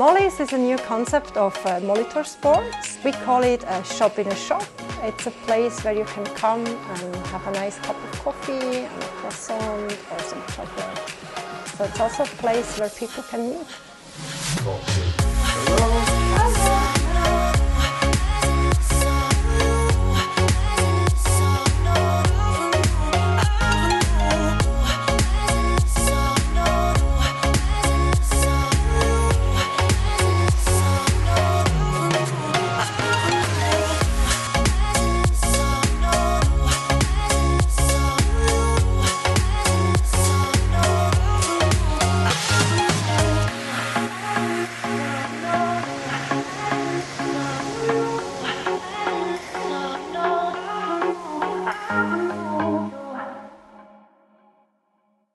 Moli's is a new concept of Molitor sports. We call it a shop in a shop. It's a place where you can come and have a nice cup of coffee and a croissant or some chocolate. So it's also a place where people can meet.